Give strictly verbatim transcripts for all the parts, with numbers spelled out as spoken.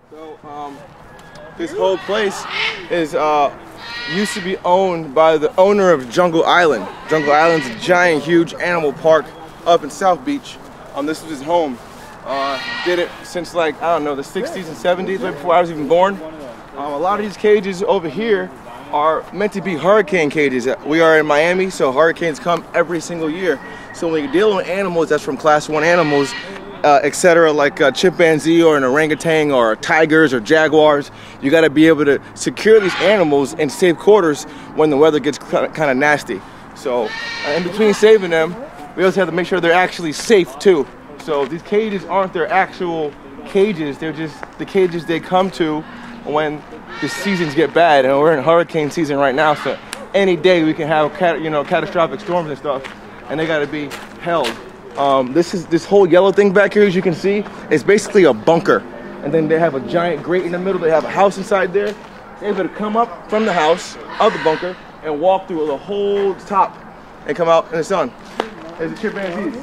So, um, this whole place is uh, used to be owned by the owner of Jungle Island. Jungle Island's a giant, huge animal park up in South Beach. Um, this was his home. Uh, did it since like, I don't know, the sixties and seventies, right before I was even born. Um, a lot of these cages over here are meant to be hurricane cages. We are in Miami, so hurricanes come every single year. So when you're dealing with animals that's from class one animals, uh, et cetera, like a chimpanzee or an orangutan or tigers or jaguars, you got to be able to secure these animals in safe quarters when the weather gets kind of nasty. So uh, in between saving them, we also have to make sure they're actually safe too. So these cages aren't their actual cages, they're just the cages they come to when the seasons get bad, and we're in hurricane season right now, so any day we can have cat, you know, catastrophic storms and stuff, and they got to be held. Um, this is this whole yellow thing back here, as you can see, is basically a bunker, and then they have a giant grate in the middle. They have a house inside there. They're able to come up from the house of the bunker and walk through the whole top and come out in the sun. There's the chimpanzees.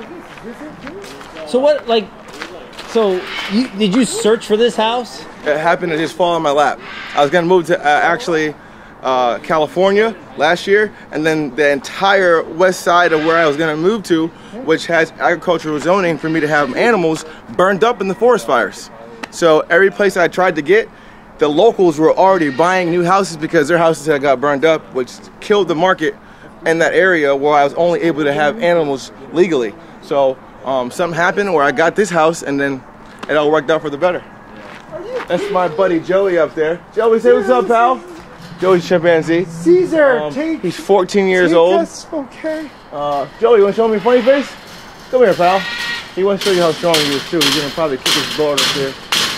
So what, like, so you, did you search for this house? It happened to just fall on my lap. I was gonna move to uh, actually uh, California last year, and then the entire west side of where I was gonna move to, which has agricultural zoning for me to have animals, burned up in the forest fires. So every place I tried to get, the locals were already buying new houses because their houses had got burned up, which killed the market in that area where I was only able to have animals legally. So um, something happened where I got this house, and then it all worked out for the better. That's my buddy Joey up there. Joey, say what's up, pal. Joey's chimpanzee. Caesar, um, take. He's fourteen years take old. Us, okay. Uh, Joey, you want to show me a funny face? Come here, pal. He wants to show you how strong he is too. He's gonna probably kick his board up there.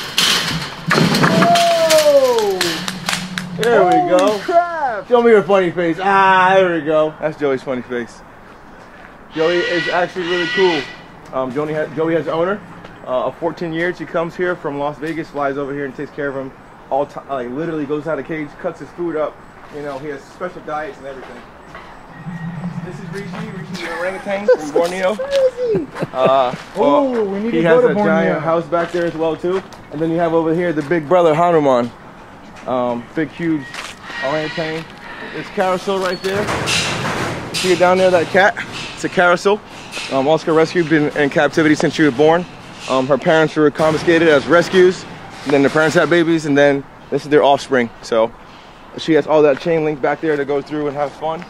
Whoa! There we go. Holy crap! Show me your funny face. Ah, there we go. That's Joey's funny face. Joey is actually really cool. Um, Joey has, Joey has an owner. Uh, of fourteen years, he comes here from Las Vegas, flies over here and takes care of him all time. Like literally goes out of cage, cuts his food up. You know, he has special diets and everything. This is Rishi. Rishi's an orangutan from Borneo. Uh, well, oh, we need he to has go a to Borneo. giant house back there as well too. And then you have over here the big brother Hanuman, um, big huge orangutan. There's carousel right there. See it down there, that cat? It's a carousel. Um, Oscar rescued, been in captivity since she was born. Um, her parents were confiscated as rescues, and then the parents had babies, and then this is their offspring. So she has all that chain link back there to go through and have fun.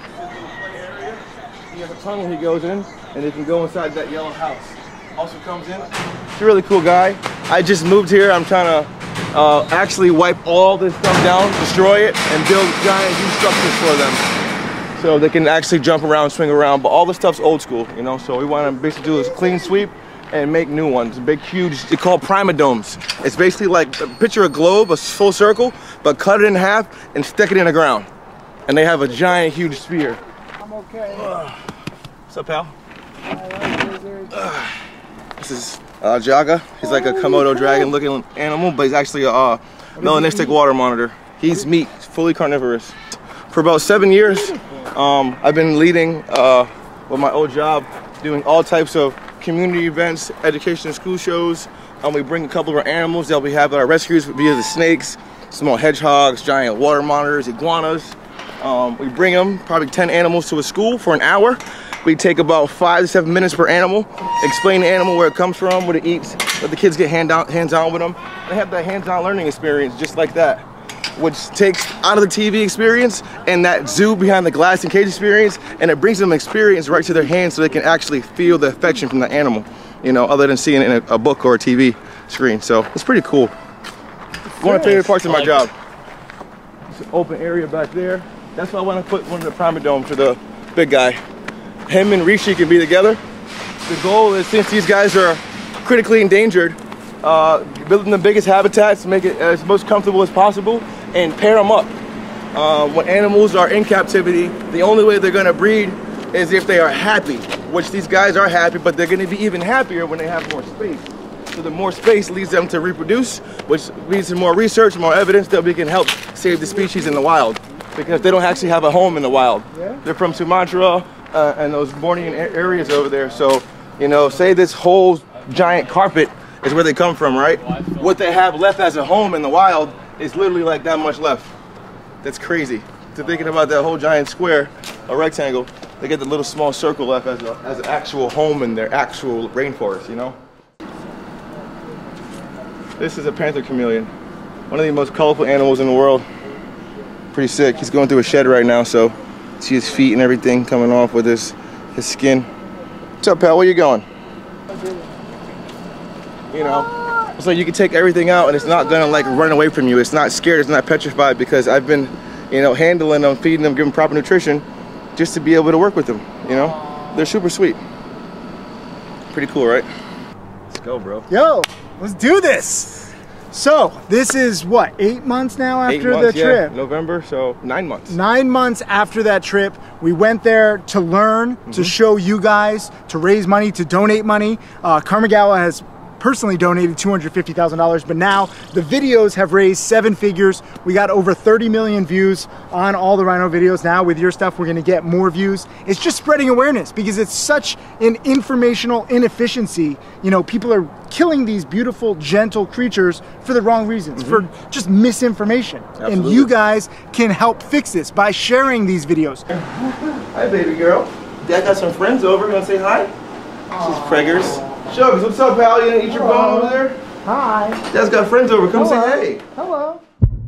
He has a tunnel he goes in, and he can go inside that yellow house. Also comes in. He's a really cool guy. I just moved here. I'm trying to uh, actually wipe all this stuff down, destroy it, and build giant huge structures for them, so they can actually jump around, swing around. But all the stuff's old school, you know. So we want to basically do is clean sweep and make new ones. Big, huge, they're called primadomes. It's basically like, picture a globe, a full circle, but cut it in half and stick it in the ground. And they have a giant, huge sphere. I'm okay. Uh, what's up, pal? I like lizards. Uh, this is uh, Jaga. He's like a Komodo dragon looking animal, but he's actually a uh, melanistic water monitor. He's meat, fully carnivorous. For about seven years, um, I've been leading uh, with my old job, doing all types of community events, education, school shows. Um, we bring a couple of our animals that we have at our rescues via the snakes, small hedgehogs, giant water monitors, iguanas. Um, we bring them, probably ten animals to a school for an hour. We take about five to seven minutes per animal, explain the animal, where it comes from, what it eats, let the kids get hand out, hands-on with them. They have that hands-on learning experience just like that, which takes out of the T V experience and that zoo behind the glass and cage experience, and it brings them experience right to their hands so they can actually feel the affection from the animal, you know, other than seeing it in a, a book or a T V screen. So it's pretty cool. One of the favorite parts of my job. It's an open area back there. That's why I want to put one of the primadomes for the big guy. Him and Rishi can be together. The goal is, since these guys are critically endangered, uh, building the biggest habitats, make it as most comfortable as possible, and pair them up. Uh, when animals are in captivity, the only way they're going to breed is if they are happy, which these guys are happy, but they're going to be even happier when they have more space. So the more space leads them to reproduce, which leads to more research, more evidence that we can help save the species in the wild, because they don't actually have a home in the wild. Yeah. They're from Sumatra uh, and those Bornean areas over there. So, you know, say this whole giant carpet is where they come from, right? What they have left as a home in the wild is literally like that much left. That's crazy. So thinking about that whole giant square, a rectangle, they get the little small circle left as, a, as an actual home in their actual rainforest, you know? This is a panther chameleon. One of the most colorful animals in the world. Pretty sick. He's going through a shed right now, so see his feet and everything coming off with his, his skin. What's up, pal? Where you going? You know, it's like you can take everything out and it's not gonna like run away from you. It's not scared, it's not petrified, because I've been, you know, handling them, feeding them, giving proper nutrition just to be able to work with them, you know? They're super sweet. Pretty cool, right? Let's go, bro. Yo, let's do this. So, this is what, eight months now after Eight months, the yeah. trip? November, so nine months. Nine months after that trip, we went there to learn, mm-hmm. to show you guys, to raise money, to donate money. Uh, Kamigawa has personally donated two hundred fifty thousand dollars, but now the videos have raised seven figures. We got over thirty million views on all the rhino videos. Now with your stuff, we're gonna get more views. It's just spreading awareness because it's such an informational inefficiency. You know, people are killing these beautiful, gentle creatures for the wrong reasons, mm-hmm. for just misinformation. Absolutely. And you guys can help fix this by sharing these videos. Hi, baby girl. Dad got some friends over. You wanna say hi? This is Preggers. Shugs, what's up, pal? You gonna eat your bone over there? Hi. Dad's got friends over. Come Hello. say hey. Hello.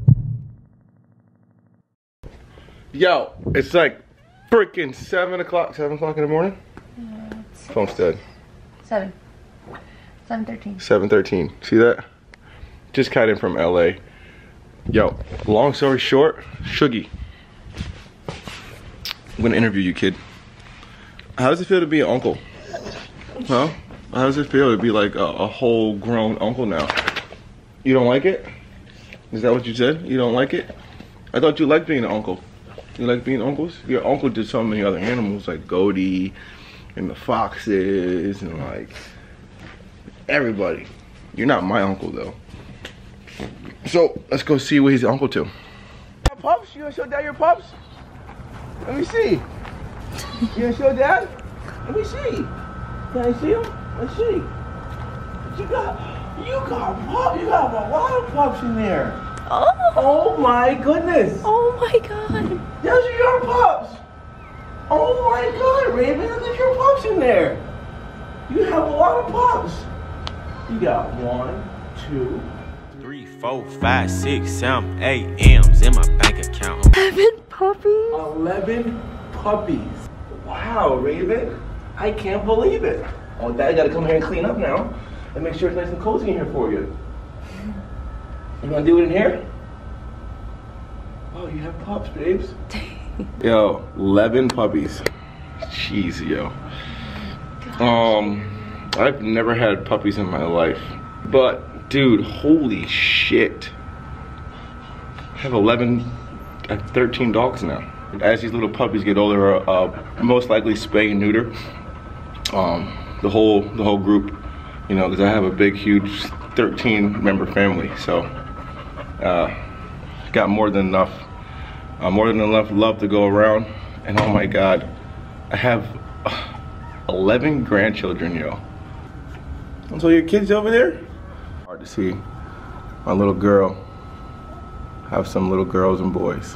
Yo, it's like freaking seven o'clock. Seven o'clock in the morning. Uh, Phone's dead. Seven. Seven thirteen. Seven thirteen. See that? Just got in from L A. Yo, long story short, Shuggy. I'm gonna interview you, kid. How does it feel to be an uncle? Huh? How does it feel to be like a, a whole grown uncle now? You don't like it? Is that what you said? You don't like it? I thought you liked being an uncle. You like being uncles? Your uncle did so many other animals like Goaty and the foxes and like everybody. You're not my uncle though. So let's go see what he's the uncle to. Pups? You gonna show dad your pups? Let me see. You gonna show dad? Let me see. Can I see him? Let's see. You got, you got pup. You got a lot of pups in there. Oh. Oh my goodness. Oh my God. Those are your pups. Oh my God, Raven, look at your pups in there. You have a lot of pups. You got one, two, three, four, five, six, seven, eight M's in my bank account. Eleven puppies. Eleven puppies. Wow, Raven. I can't believe it. Oh, Dad gotta come here and clean up now and make sure it's nice and cozy in here for you. You wanna do it in here? Oh, you have pups, babes. Yo, eleven puppies. Jeez, yo. Um, I've never had puppies in my life, but dude, holy shit. I have eleven, I have thirteen dogs now. As these little puppies get older, uh, most likely spay and neuter. Um, the whole the whole group, you know, because I have a big, huge thirteen member family, so uh, got more than enough, uh, more than enough love to go around. And oh my God, I have eleven grandchildren, yo. And so your kids over there? Hard to see my little girl have some little girls and boys.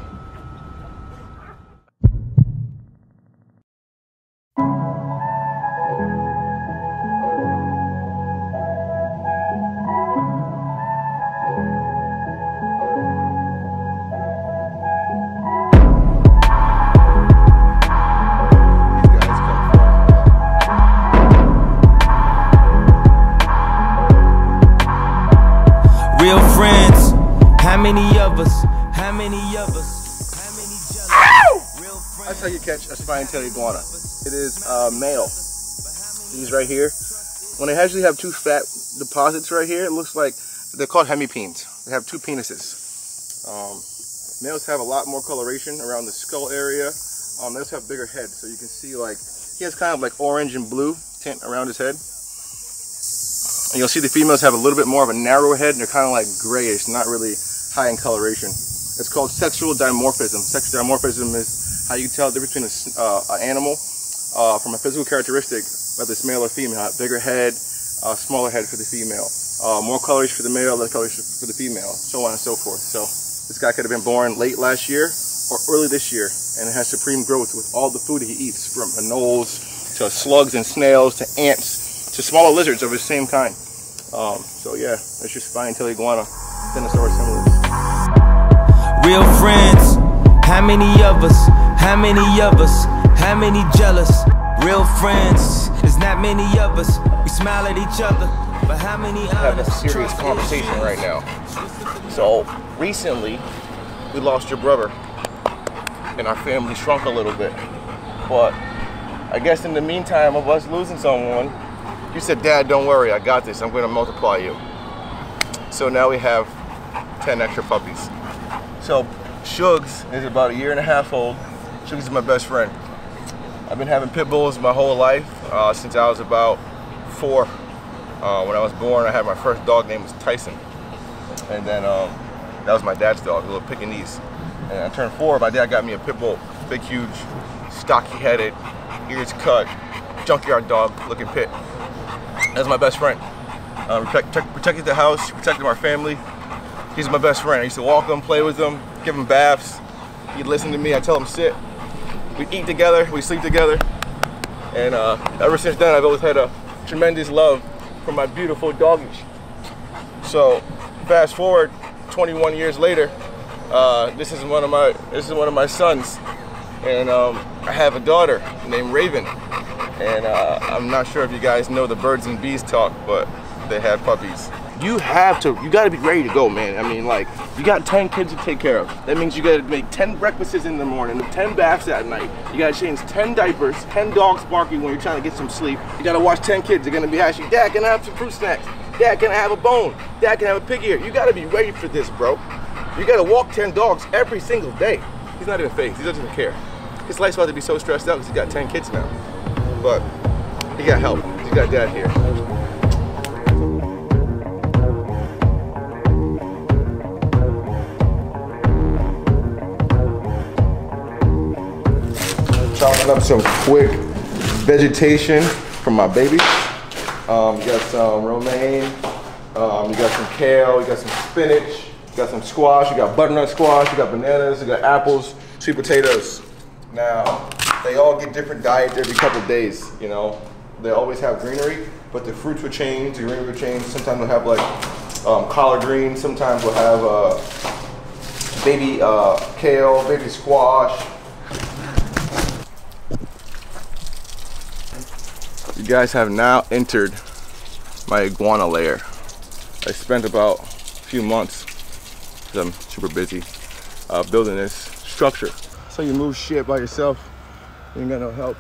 Real friends, how many of us? How many of us? How many jealous? Real friends. That's how you catch a spine-tailed iguana. It is uh, male. These right here. When they actually have two fat deposits right here, it looks like they're called hemipenes. They have two penises. Um, males have a lot more coloration around the skull area. Um, they also have bigger heads, so you can see like he has kind of like orange and blue tint around his head. And you'll see the females have a little bit more of a narrow head, and they're kind of like grayish, not really high in coloration. It's called sexual dimorphism. Sexual dimorphism is how you tell the difference between uh, an animal uh, from a physical characteristic, whether it's male or female. Bigger head, uh, smaller head for the female. Uh, more calories for the male, less calories for the female, so on and so forth. So this guy could have been born late last year or early this year, and has supreme growth with all the food he eats, from anoles to slugs and snails to ants to smaller lizards of the same kind. Um, so yeah, that's your spine tail iguana, Dinosaur similar. Real friends, how many of us? How many of us? How many jealous? Real friends, there's not many of us. We smile at each other, but how many Having a others? serious conversation right now. So recently, we lost your brother, and our family shrunk a little bit. But I guess in the meantime of us losing someone, you said, "Dad, don't worry, I got this. I'm going to multiply you." So now we have ten extra puppies. So Shugs is about a year and a half old. Shugs is my best friend. I've been having pit bulls my whole life, uh, since I was about four. Uh, when I was born, I had my first dog named was Tarzann. And then um, that was my dad's dog, a little Pekingese. And I turned four, my dad got me a pit bull, big, huge, stocky-headed, ears cut, junkyard dog looking pit. That's my best friend. Uh, protect, protect, protected the house, protected our family. He's my best friend. I used to walk him, play with him, give him baths. He'd listen to me, I tell him sit. We eat together, we sleep together. And uh, ever since then, I've always had a tremendous love for my beautiful doggies. So fast forward twenty-one years later, uh, this is one of my this is one of my sons, and um, I have a daughter named Raven. And uh, I'm not sure if you guys know the birds and bees talk, but they have puppies. You have to, you gotta be ready to go, man. I mean, like, you got ten kids to take care of. That means you gotta make ten breakfasts in the morning, ten baths at night. You gotta change ten diapers, ten dogs barking when you're trying to get some sleep. You gotta watch ten kids. They're gonna be asking, "Dad, can I have some fruit snacks? Dad, can I have a bone? Dad, can I have a pig ear?" You gotta be ready for this, bro. You gotta walk ten dogs every single day. He's not even phased, he doesn't even care. His life's about to be so stressed out because he's got ten kids now. But he got help, he got Dad here. Chopping up some quick vegetation from my baby. Um, you got some romaine, um, you got some kale, you got some spinach, you got some squash, you got butternut squash, you got bananas, you got apples, sweet potatoes. Now, they all get different diets every couple of days, you know. They always have greenery, but the fruits will change, the greenery will change. Sometimes we'll have like um, collard greens, sometimes we'll have uh, baby uh, kale, baby squash. You guys have now entered my iguana lair. I spent about a few months, because I'm super busy, uh, building this structure. So you move shit by yourself, you ain't got no help.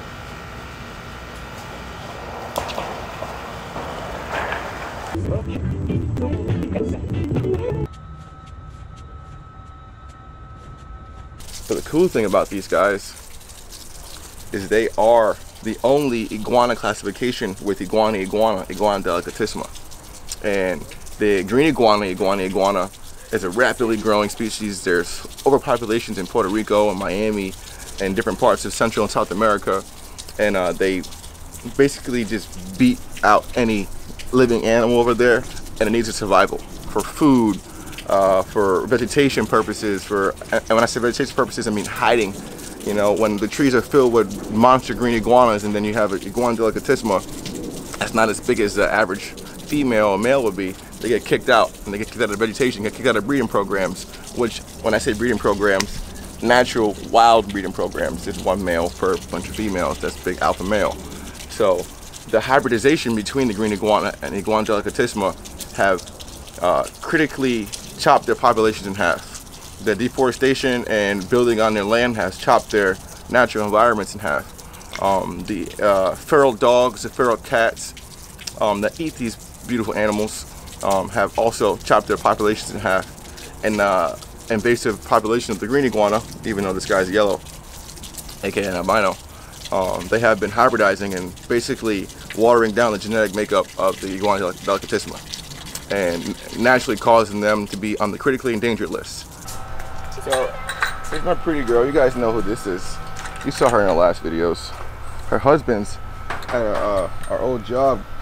But the cool thing about these guys is they are the only iguana classification with iguana iguana, iguana delicatissima. And the green iguana, iguana iguana, is a rapidly growing species. There's overpopulations in Puerto Rico and Miami and different parts of Central and South America. And uh, they basically just beat out any living animal over there, and it needs a survival for food, uh, for vegetation purposes, for, and when I say vegetation purposes, I mean hiding. You know, when the trees are filled with monster green iguanas and then you have an iguana delicatissima that's not as big as the average female or male would be, they get kicked out, and they get kicked out of vegetation, get kicked out of breeding programs, which, when I say breeding programs, natural wild breeding programs, just one male per bunch of females, that's big alpha male. So the hybridization between the green iguana and iguana delicatissima have uh, critically chopped their populations in half. The deforestation and building on their land has chopped their natural environments in half. Um, the uh, feral dogs, the feral cats um, that eat these beautiful animals um, have also chopped their populations in half. And uh, invasive population of the green iguana, even though this guy's yellow, aka an albino, um, they have been hybridizing and basically watering down the genetic makeup of the iguana delicatissima and naturally causing them to be on the critically endangered list. So, here's my pretty girl. You guys know who this is. You saw her in our last videos. Her husband's at our, uh, our old job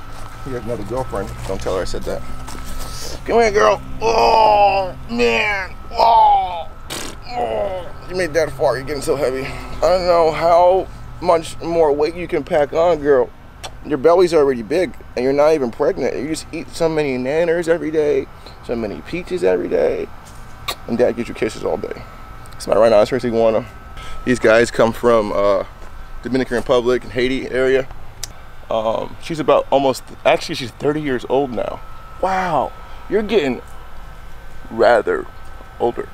He has another girlfriend. Don't tell her I said that. Come here, girl. Oh, man. Oh. Oh. You made that far. You're getting so heavy. I don't know how much more weight you can pack on, girl. Your belly's already big, and you're not even pregnant. You just eat so many nanners every day, so many peaches every day, and Dad gives you kisses all day. It's my rhinoceros iguana. These guys come from uh, Dominican Republic and Haiti area. Um, she's about almost, actually she's thirty years old now. Wow, you're getting rather older.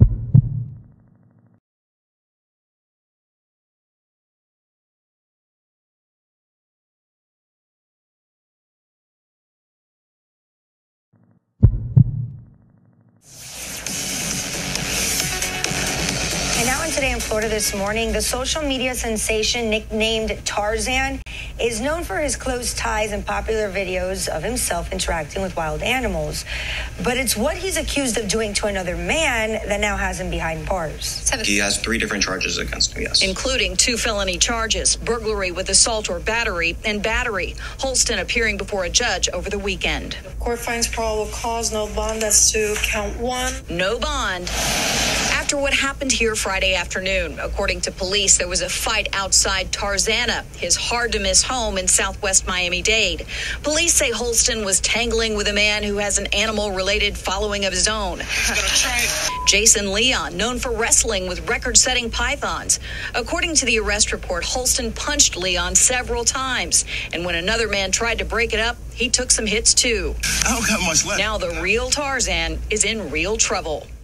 And now in Today in Florida this morning, the social media sensation nicknamed Tarzann is known for his close ties and popular videos of himself interacting with wild animals. But it's what he's accused of doing to another man that now has him behind bars. He has three different charges against him, yes. Including two felony charges, burglary with assault or battery, and battery. Holston appearing before a judge over the weekend. Court finds probable cause, no bond. That's to count one. No bond. After what happened here Friday afternoon, according to police, there was a fight outside Tarzann, his hard-to-miss home in southwest Miami-Dade. Police say Holston was tangling with a man who has an animal-related following of his own. Jason Leon, known for wrestling with record-setting pythons. According to the arrest report, Holston punched Leon several times, and when another man tried to break it up, he took some hits too. I don't got much left. Now the real Tarzann is in real trouble.